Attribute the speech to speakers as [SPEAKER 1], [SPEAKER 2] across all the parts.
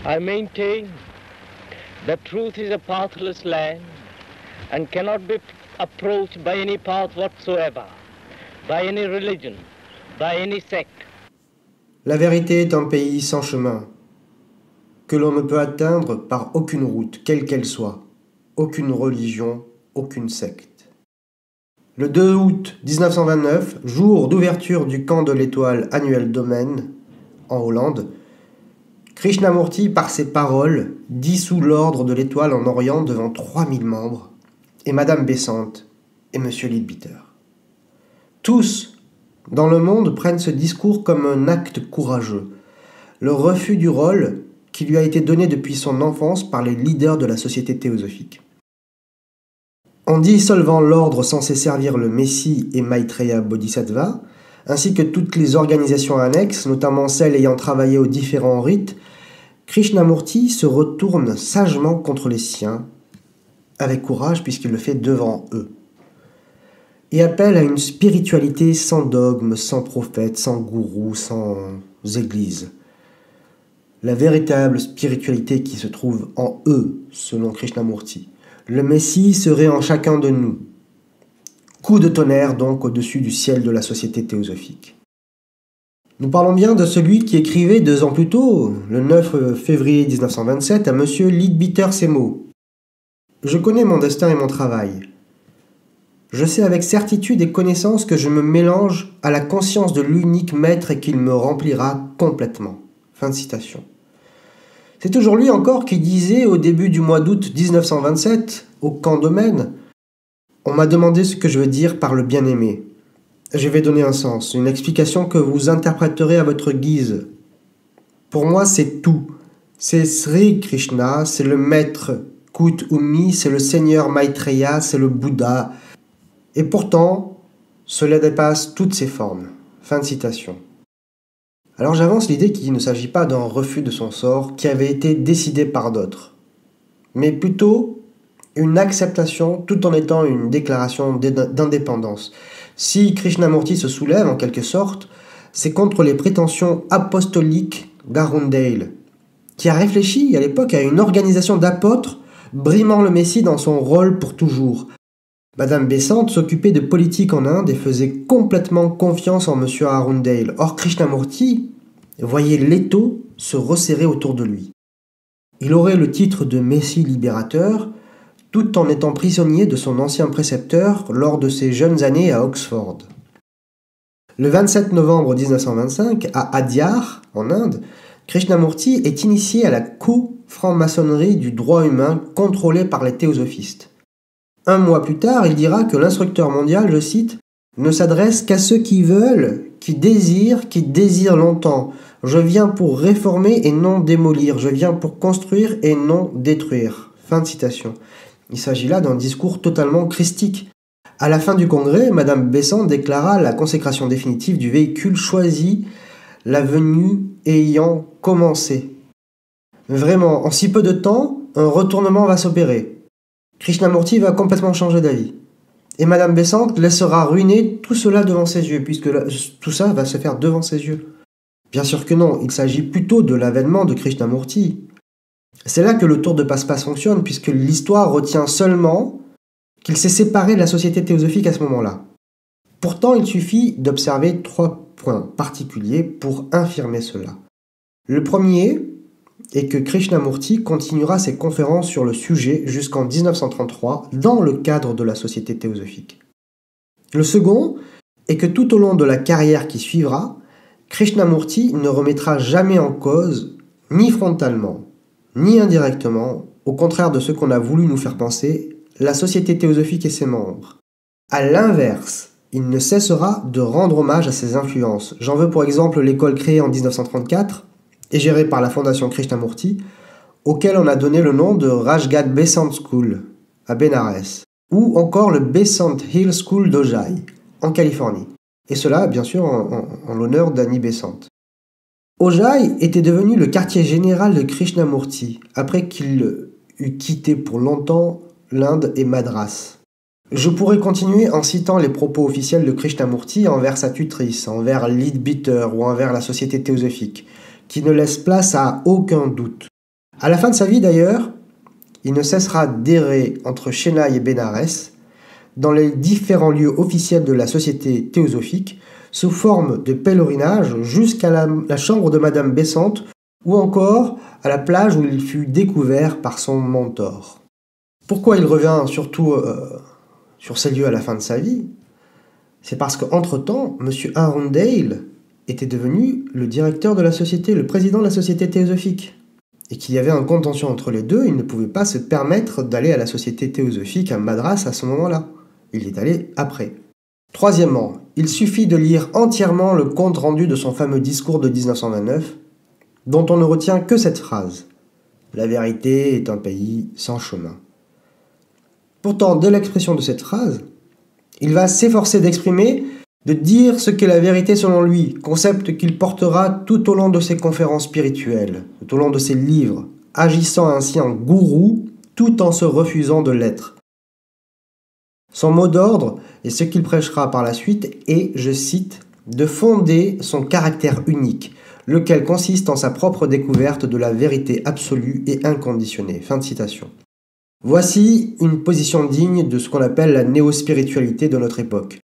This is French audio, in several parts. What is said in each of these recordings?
[SPEAKER 1] I maintain that truth is a pathless land and cannot be approached by any path whatsoever, by any religion, by any sect.
[SPEAKER 2] La vérité est un pays sans chemin, que l'on ne peut atteindre par aucune route, quelle qu'elle soit, aucune religion, aucune secte. Le 2 août 1929, jour d'ouverture du camp de l'Étoile annuel Domaine, en Hollande, Krishnamurti, par ses paroles, dissout l'ordre de l'Étoile en Orient devant 3000 membres, et Madame Besant et Monsieur Leadbeater. Tous, dans le monde, prennent ce discours comme un acte courageux, le refus du rôle qui lui a été donné depuis son enfance par les leaders de la société théosophique. En dissolvant l'ordre censé servir le Messie et Maitreya Bodhisattva, ainsi que toutes les organisations annexes, notamment celles ayant travaillé aux différents rites, Krishnamurti se retourne sagement contre les siens, avec courage puisqu'il le fait devant eux, et appelle à une spiritualité sans dogme, sans prophète, sans gourou, sans église. La véritable spiritualité qui se trouve en eux, selon Krishnamurti. Le Messie serait en chacun de nous. Coup de tonnerre donc au-dessus du ciel de la société théosophique. Nous parlons bien de celui qui écrivait 2 ans plus tôt, le 9 février 1927, à M. Leadbeater ces mots. « Je connais mon destin et mon travail. Je sais avec certitude et connaissance que je me mélange à la conscience de l'unique maître et qu'il me remplira complètement. » Fin de citation. C'est toujours lui encore qui disait au début du mois d'août 1927, au camp Domaine, « On m'a demandé ce que je veux dire par le bien-aimé. Je vais donner un sens, une explication que vous interpréterez à votre guise. Pour moi, c'est tout. C'est Sri Krishna, c'est le maître Kut Umi, c'est le Seigneur Maitreya, c'est le Bouddha. Et pourtant, cela dépasse toutes ces formes. » Fin de citation. Alors j'avance l'idée qu'il ne s'agit pas d'un refus de son sort qui avait été décidé par d'autres, mais plutôt une acceptation tout en étant une déclaration d'indépendance. Si Krishnamurti se soulève en quelque sorte, c'est contre les prétentions apostoliques d'Arundale, qui a réfléchi à l'époque à une organisation d'apôtres brimant le Messie dans son rôle pour toujours. Madame Besant s'occupait de politique en Inde et faisait complètement confiance en M. Arundale. Or Krishnamurti voyait l'étau se resserrer autour de lui. Il aurait le titre de Messie libérateur, tout en étant prisonnier de son ancien précepteur lors de ses jeunes années à Oxford. Le 27 novembre 1925, à Adyar, en Inde, Krishnamurti est initié à la co-franc-maçonnerie du droit humain contrôlée par les théosophistes. 1 mois plus tard, il dira que l'instructeur mondial, je cite, « ne s'adresse qu'à ceux qui veulent, qui désirent longtemps. Je viens pour réformer et non démolir. Je viens pour construire et non détruire. » Fin de citation. Il s'agit là d'un discours totalement christique. À la fin du congrès, Madame Besant déclara la consécration définitive du véhicule choisi, la venue ayant commencé. Vraiment, en si peu de temps, un retournement va s'opérer. Krishnamurti va complètement changer d'avis. Et Madame Besant laissera ruiner tout cela devant ses yeux, puisque tout ça va se faire devant ses yeux. Bien sûr que non, il s'agit plutôt de l'avènement de Krishnamurti. C'est là que le tour de passe-passe fonctionne, puisque l'histoire retient seulement qu'il s'est séparé de la société théosophique à ce moment-là. Pourtant, il suffit d'observer 3 points particuliers pour infirmer cela. Le premier est que Krishnamurti continuera ses conférences sur le sujet jusqu'en 1933 dans le cadre de la société théosophique. Le second est que tout au long de la carrière qui suivra, Krishnamurti ne remettra jamais en cause, ni frontalement, ni indirectement, au contraire de ce qu'on a voulu nous faire penser, la société théosophique et ses membres. À l'inverse, il ne cessera de rendre hommage à ses influences. J'en veux pour exemple l'école créée en 1934 et gérée par la fondation Krishnamurti, auquel on a donné le nom de Rajgat Besant School, à Benares, ou encore le Besant Hill School d'Ojai, en Californie. Et cela, bien sûr, en l'honneur d'Annie Besant. Ojai était devenu le quartier général de Krishnamurti, après qu'il eut quitté pour longtemps l'Inde et Madras. Je pourrais continuer en citant les propos officiels de Krishnamurti envers sa tutrice, envers Leadbeater ou envers la société théosophique, qui ne laissent place à aucun doute. À la fin de sa vie d'ailleurs, il ne cessera d'errer entre Chennai et Bénarès, dans les différents lieux officiels de la Société théosophique, sous forme de pèlerinage jusqu'à la chambre de Madame Besant, ou encore à la plage où il fut découvert par son mentor. Pourquoi il revient surtout sur ces lieux à la fin de sa vie? C'est parce qu'entre-temps, M. Arundale était devenu le directeur de la société, le président de la Société théosophique. Et qu'il y avait un contentieux entre les deux, il ne pouvait pas se permettre d'aller à la Société théosophique à Madras à ce moment-là. Il y est allé après. Troisièmement, il suffit de lire entièrement le compte-rendu de son fameux discours de 1929, dont on ne retient que cette phrase. La vérité est un pays sans chemin. Pourtant, dès l'expression de cette phrase, il va s'efforcer d'exprimer, de dire ce qu'est la vérité selon lui, concept qu'il portera tout au long de ses conférences spirituelles, tout au long de ses livres, agissant ainsi en gourou tout en se refusant de l'être. Son mot d'ordre, et ce qu'il prêchera par la suite, est, je cite, « de fonder son caractère unique, lequel consiste en sa propre découverte de la vérité absolue et inconditionnée. » Fin de citation. Voici une position digne de ce qu'on appelle la néo-spiritualité de notre époque.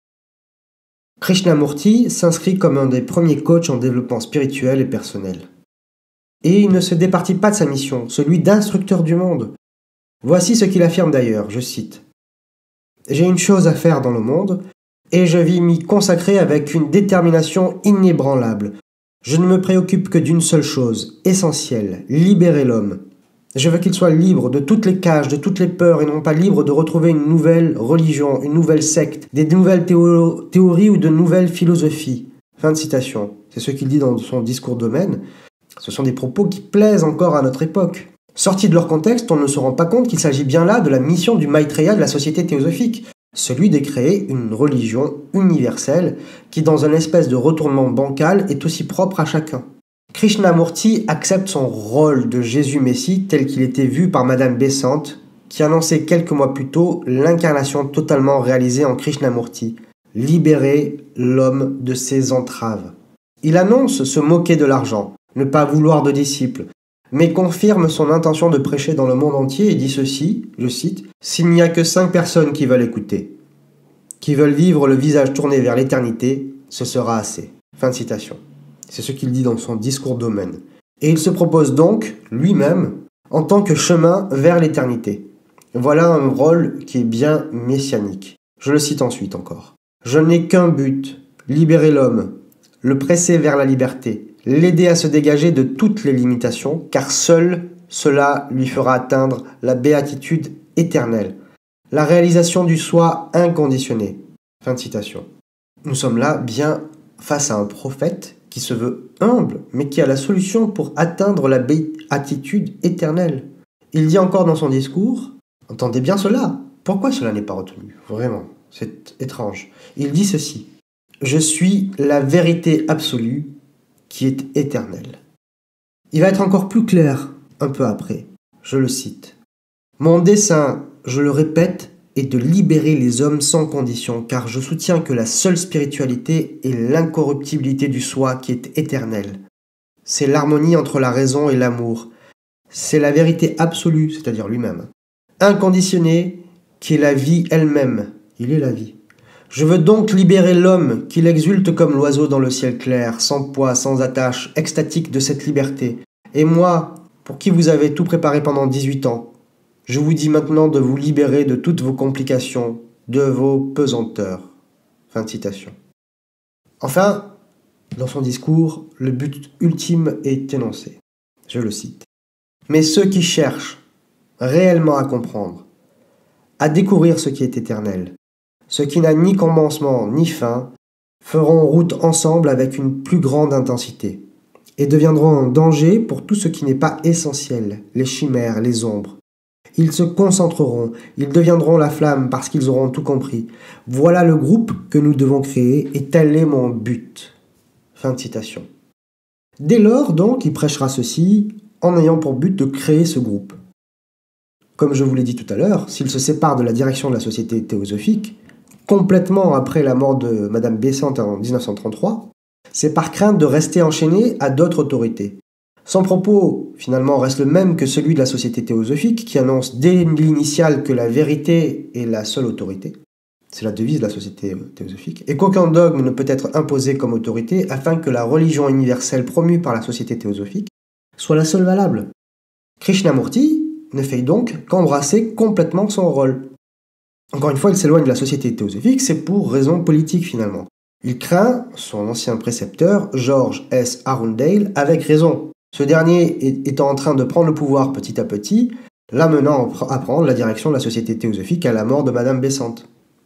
[SPEAKER 2] Krishnamurti s'inscrit comme un des premiers coachs en développement spirituel et personnel. Et il ne se départit pas de sa mission, celui d'instructeur du monde. Voici ce qu'il affirme d'ailleurs, je cite. « J'ai une chose à faire dans le monde, et je vais m'y consacrer avec une détermination inébranlable. Je ne me préoccupe que d'une seule chose, essentielle, libérer l'homme. Je veux qu'il soit libre de toutes les cages, de toutes les peurs, et non pas libre de retrouver une nouvelle religion, une nouvelle secte, des nouvelles théories ou de nouvelles philosophies. » Fin de citation. C'est ce qu'il dit dans son discours domaine. Ce sont des propos qui plaisent encore à notre époque. Sortis de leur contexte, on ne se rend pas compte qu'il s'agit bien là de la mission du Maitreya de la Société théosophique, celui de créer une religion universelle qui, dans une espèce de retournement bancal, est aussi propre à chacun. Krishnamurti accepte son rôle de Jésus-Messie tel qu'il était vu par Madame Besant, qui annonçait quelques mois plus tôt l'incarnation totalement réalisée en Krishnamurti, libérer l'homme de ses entraves. Il annonce se moquer de l'argent, ne pas vouloir de disciples, mais confirme son intention de prêcher dans le monde entier et dit ceci, je cite, « S'il n'y a que 5 personnes qui veulent écouter, qui veulent vivre le visage tourné vers l'éternité, ce sera assez. » Fin de citation. C'est ce qu'il dit dans son discours domaine. Et il se propose donc, lui-même, en tant que chemin vers l'éternité. Voilà un rôle qui est bien messianique. Je le cite ensuite encore. « Je n'ai qu'un but, libérer l'homme, le presser vers la liberté, l'aider à se dégager de toutes les limitations, car seul cela lui fera atteindre la béatitude éternelle, la réalisation du soi inconditionné. » Fin de citation. Nous sommes là bien face à un prophète qui se veut humble, mais qui a la solution pour atteindre la béatitude éternelle. Il dit encore dans son discours, entendez bien cela, pourquoi cela n'est pas retenu? Vraiment, c'est étrange. Il dit ceci, « Je suis la vérité absolue qui est éternelle. » Il va être encore plus clair un peu après. Je le cite. « Mon dessein, je le répète, est de libérer les hommes sans condition, car je soutiens que la seule spiritualité est l'incorruptibilité du soi qui est éternelle. C'est l'harmonie entre la raison et l'amour. C'est la vérité absolue, c'est-à-dire lui-même. Inconditionnée, qui est la vie elle-même. Il est la vie. Je veux donc libérer l'homme, qu'il exulte comme l'oiseau dans le ciel clair, sans poids, sans attache, extatique de cette liberté. Et moi, pour qui vous avez tout préparé pendant 18 ans, je vous dis maintenant de vous libérer de toutes vos complications, de vos pesanteurs. » Fin de citation. Enfin, dans son discours, le but ultime est énoncé. Je le cite. « Mais ceux qui cherchent réellement à comprendre, à découvrir ce qui est éternel, ce qui n'a ni commencement ni fin, feront route ensemble avec une plus grande intensité, et deviendront un danger pour tout ce qui n'est pas essentiel, les chimères, les ombres. Ils se concentreront, ils deviendront la flamme parce qu'ils auront tout compris. Voilà le groupe que nous devons créer et tel est mon but. » Fin de citation. Dès lors, donc, il prêchera ceci en ayant pour but de créer ce groupe. Comme je vous l'ai dit tout à l'heure, s'il se sépare de la direction de la Société théosophique, complètement après la mort de Madame Besant en 1933, c'est par crainte de rester enchaîné à d'autres autorités. Son propos, finalement, reste le même que celui de la société théosophique, qui annonce dès l'initiale que la vérité est la seule autorité. C'est la devise de la société théosophique. Et qu'aucun dogme ne peut être imposé comme autorité afin que la religion universelle promue par la société théosophique soit la seule valable. Krishnamurti ne fait donc qu'embrasser complètement son rôle. Encore une fois, il s'éloigne de la société théosophique, c'est pour raison politique finalement. Il craint son ancien précepteur, George S. Arundale, avec raison. Ce dernier étant en train de prendre le pouvoir petit à petit, l'amenant à prendre la direction de la société théosophique à la mort de Madame Besant.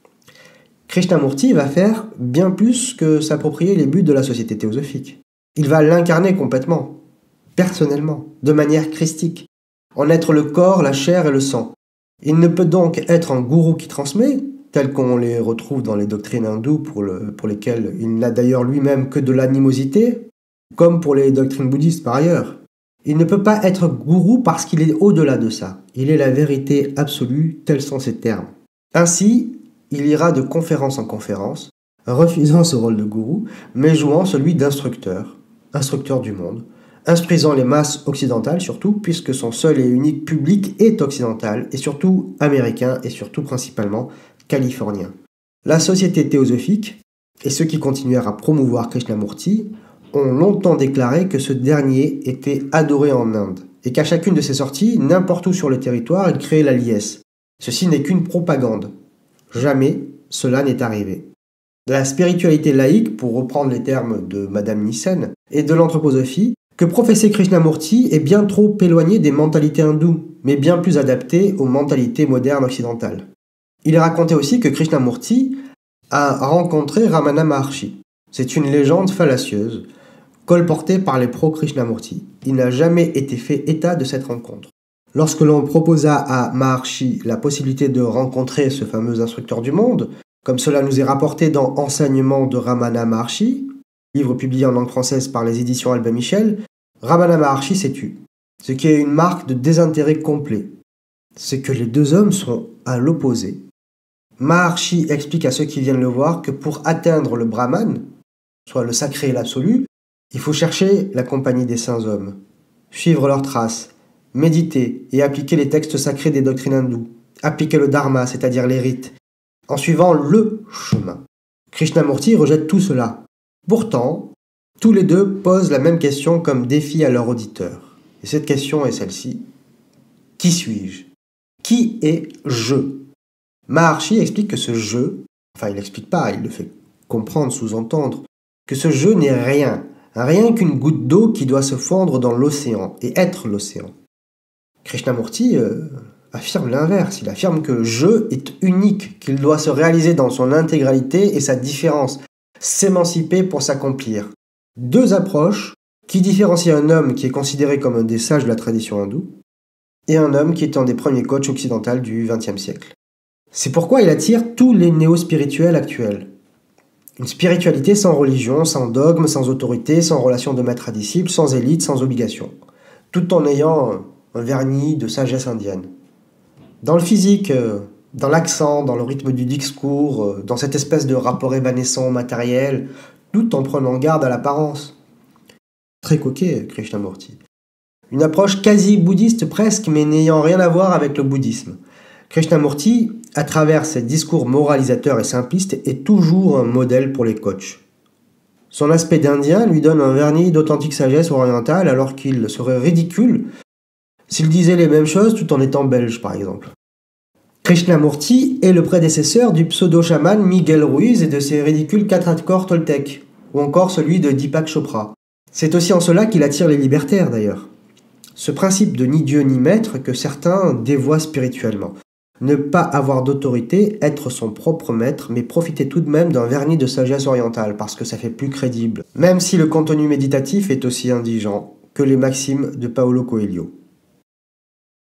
[SPEAKER 2] Krishnamurti va faire bien plus que s'approprier les buts de la société théosophique. Il va l'incarner complètement, personnellement, de manière christique, en être le corps, la chair et le sang. Il ne peut donc être un gourou qui transmet, tel qu'on les retrouve dans les doctrines hindoues pour lesquelles il n'a d'ailleurs lui-même que de l'animosité, comme pour les doctrines bouddhistes par ailleurs. Il ne peut pas être gourou parce qu'il est au-delà de ça. Il est la vérité absolue, tels sont ses termes. Ainsi, il ira de conférence en conférence, refusant ce rôle de gourou, mais jouant celui d'instructeur, instructeur du monde, instruisant les masses occidentales surtout, puisque son seul et unique public est occidental, et surtout américain, et surtout principalement californien. La société théosophique, et ceux qui continuèrent à promouvoir Krishnamurti, ont longtemps déclaré que ce dernier était adoré en Inde, et qu'à chacune de ses sorties, n'importe où sur le territoire, il créait la liesse. Ceci n'est qu'une propagande. Jamais cela n'est arrivé. La spiritualité laïque, pour reprendre les termes de Madame Nissen, et de l'anthroposophie, que professait Krishnamurti est bien trop éloigné des mentalités hindoues, mais bien plus adapté aux mentalités modernes occidentales. Il est raconté aussi que Krishnamurti a rencontré Ramana Maharshi. C'est une légende fallacieuse, colportée par les pro-Krishnamurti. Il n'a jamais été fait état de cette rencontre. Lorsque l'on proposa à Maharshi la possibilité de rencontrer ce fameux instructeur du monde, comme cela nous est rapporté dans Enseignements de Ramana Maharshi, livre publié en langue française par les éditions Albin Michel, Ramana Maharshi s'est tu, ce qui est une marque de désintérêt complet. C'est que les deux hommes sont à l'opposé. Maharshi explique à ceux qui viennent le voir que pour atteindre le Brahman, soit le sacré et l'absolu, il faut chercher la compagnie des saints hommes, suivre leurs traces, méditer et appliquer les textes sacrés des doctrines hindoues, appliquer le dharma, c'est-à-dire les rites, en suivant le chemin. Krishnamurti rejette tout cela. Pourtant, tous les deux posent la même question comme défi à leur auditeur. Et cette question est celle-ci. Qui suis-je? Qui est je? Maharshi explique que ce je, enfin il n'explique pas, il le fait comprendre, sous-entendre, que ce je n'est rien, rien qu'une goutte d'eau qui doit se fondre dans l'océan et être l'océan. Krishnamurti affirme l'inverse, il affirme que je est unique, qu'il doit se réaliser dans son intégralité et sa différence, s'émanciper pour s'accomplir. Deux approches qui différencient un homme qui est considéré comme un des sages de la tradition hindoue et un homme qui est un des premiers coachs occidentaux du XXe siècle. C'est pourquoi il attire tous les néo-spirituels actuels. Une spiritualité sans religion, sans dogme, sans autorité, sans relation de maître à disciple, sans élite, sans obligation, tout en ayant un vernis de sagesse indienne. Dans le physique, dans l'accent, dans le rythme du discours, dans cette espèce de rapport évanescent au matériel, tout en prenant garde à l'apparence. Très coquet, Krishnamurti. Une approche quasi-bouddhiste presque, mais n'ayant rien à voir avec le bouddhisme. Krishnamurti, à travers ses discours moralisateurs et simplistes, est toujours un modèle pour les coachs. Son aspect d'Indien lui donne un vernis d'authentique sagesse orientale, alors qu'il serait ridicule s'il disait les mêmes choses tout en étant belge, par exemple. Krishnamurti est le prédécesseur du pseudo-chaman Miguel Ruiz et de ses ridicules 4 accords toltèques, ou encore celui de Deepak Chopra. C'est aussi en cela qu'il attire les libertaires, d'ailleurs. Ce principe de ni Dieu ni maître que certains dévoient spirituellement. Ne pas avoir d'autorité, être son propre maître, mais profiter tout de même d'un vernis de sagesse orientale, parce que ça fait plus crédible, même si le contenu méditatif est aussi indigent que les maximes de Paulo Coelho.